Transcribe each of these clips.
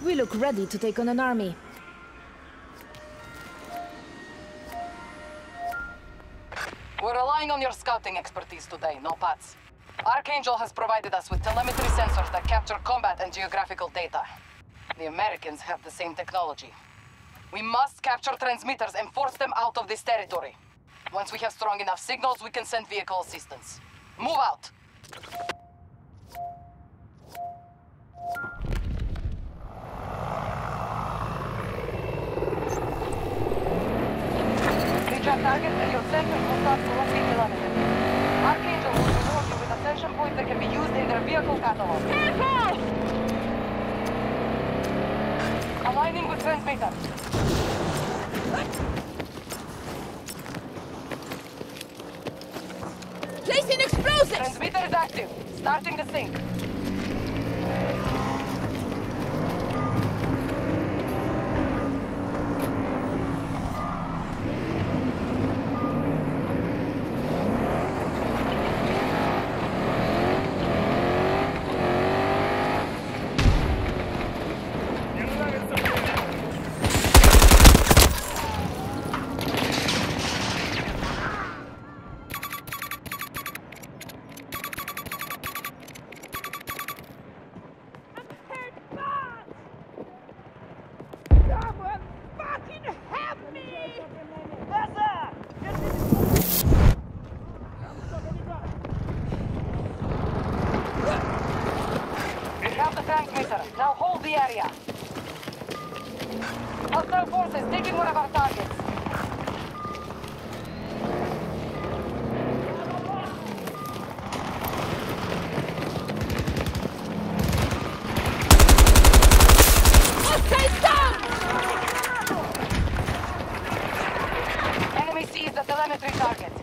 We look ready to take on an army. We're relying on your scouting expertise today, no Pats. Archangel has provided us with telemetry sensors that capture combat and geographical data. The Americans have the same technology. We must capture transmitters and force them out of this territory. Once we have strong enough signals, we can send vehicle assistance. Move out! Reach our target and your sensors will start to 1 kilometers. Archangel will reward you with a session point that can be used in their vehicle catalog. Careful! Aligning with transmitter. Placing explosives! Transmitter is active. Starting the sync. Now hold the area. Hostile forces taking one of our targets. Hostile down! Enemy sees the telemetry target.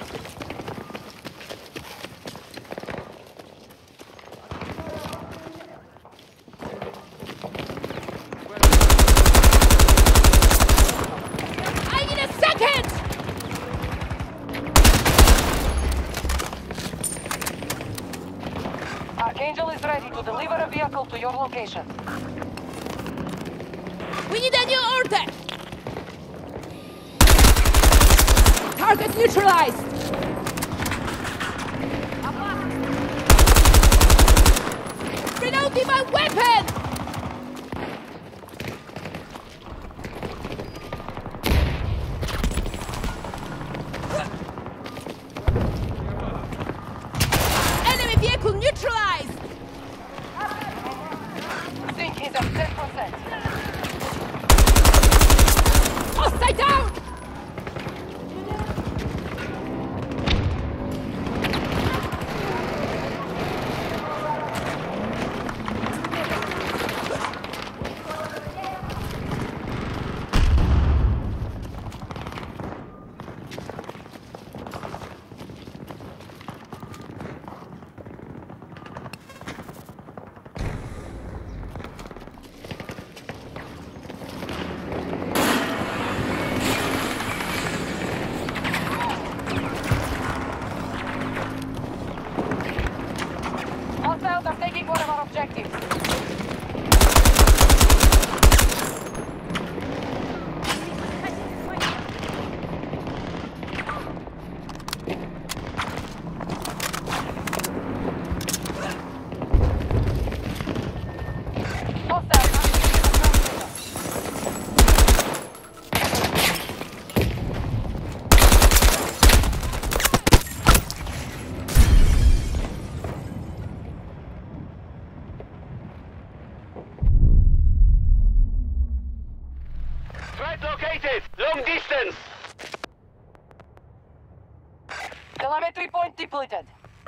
Archangel is ready to deliver a vehicle to your location. We need a new order! Target neutralized! Reloading my weapon! Enemy vehicle neutralized! Sync is at 10%. Hostile down! Hostiles are taking one of our objectives. Threat located! Long distance! Telemetry point depleted.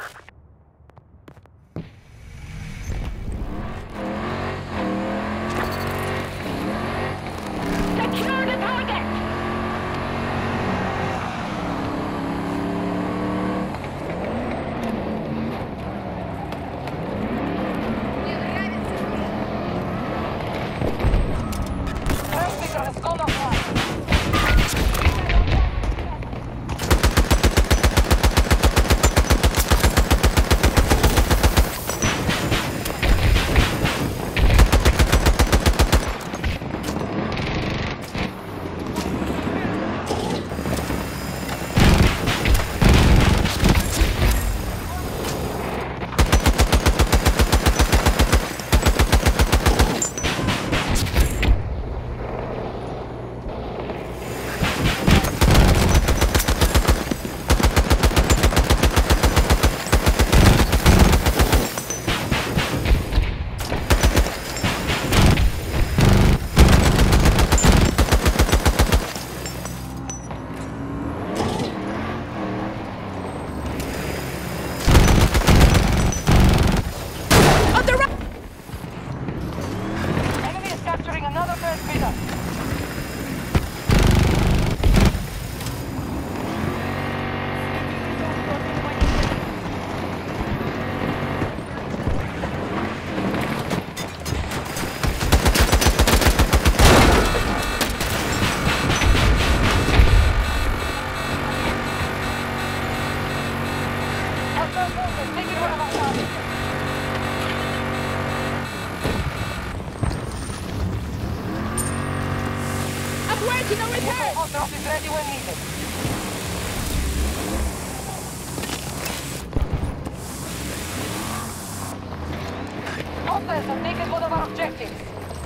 Secure the target! Transmitter has gone offline. Taking one of our targets. I'm working on repair! Hostile is ready when needed. Hostiles have taken one of our objectives.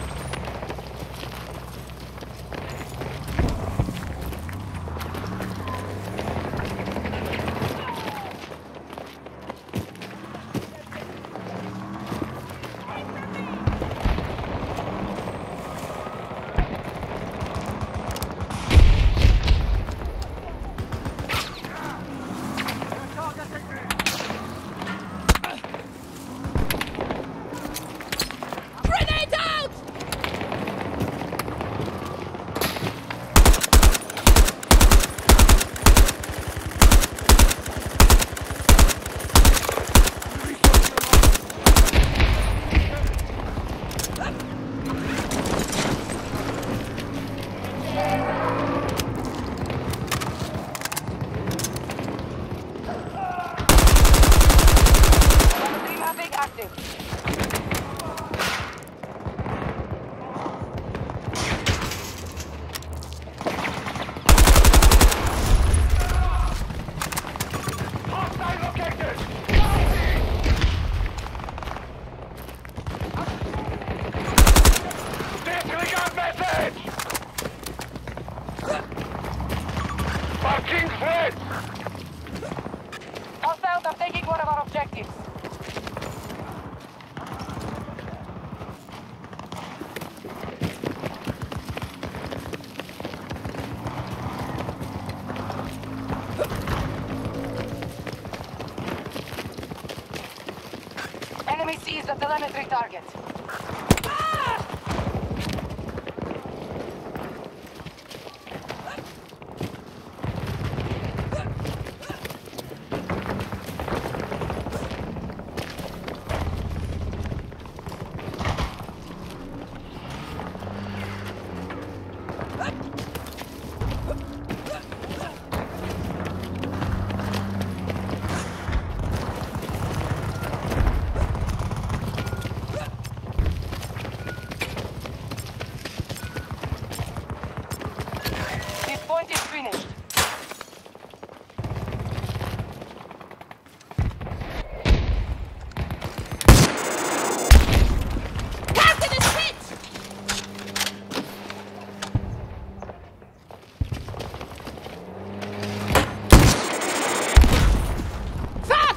Grenade out! Team Havoc active. Hostile located! Disregard message! Marking threat! Hostiles are taking one of our objectives. Enemy sees the telemetry target. This point is finished. Target is hit! Fuck!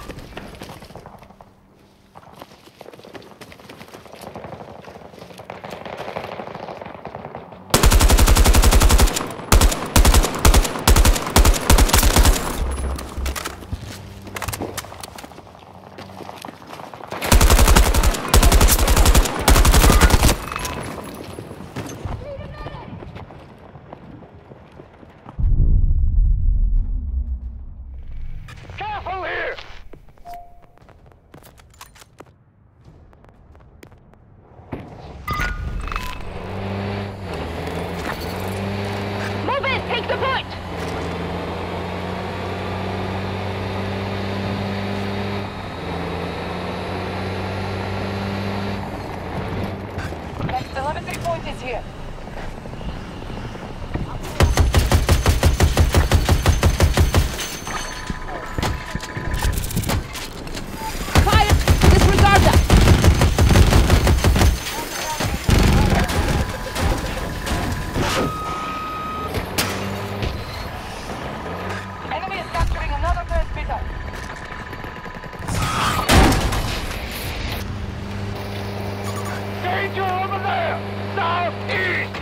Careful here! Move in! Take the point! Next telemetry point is here. Fire! Disregard that! Enemy is capturing another transmitter. Danger over there! Southeast!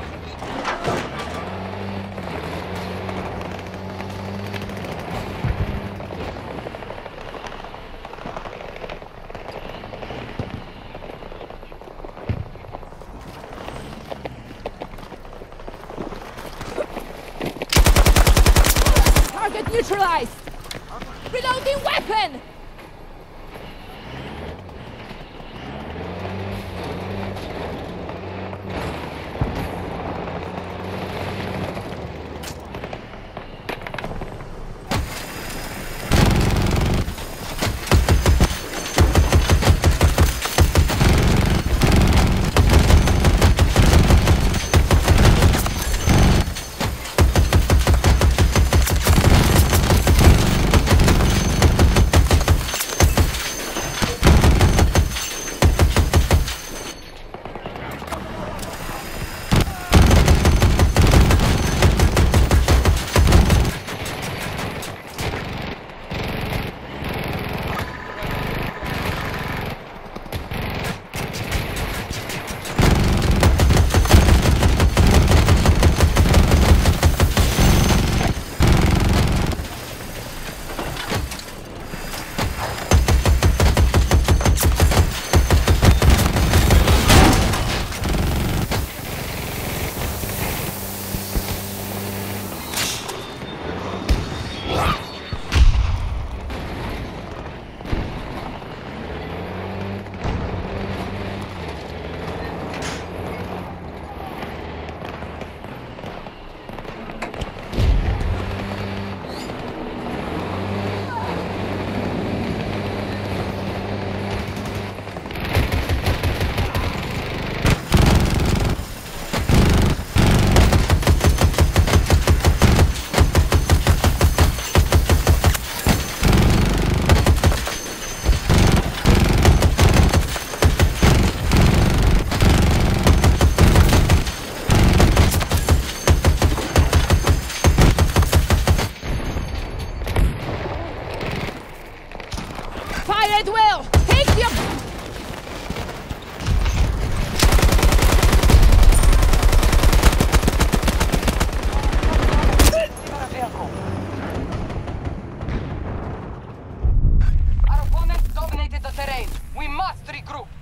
Target neutralized! Reloading weapon! will! Take the... Our opponents dominated the terrain. We must regroup.